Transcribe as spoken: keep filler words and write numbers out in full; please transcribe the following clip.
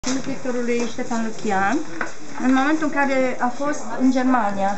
pictorului Ștefan Lucian, în momentul în care a fost în Germania.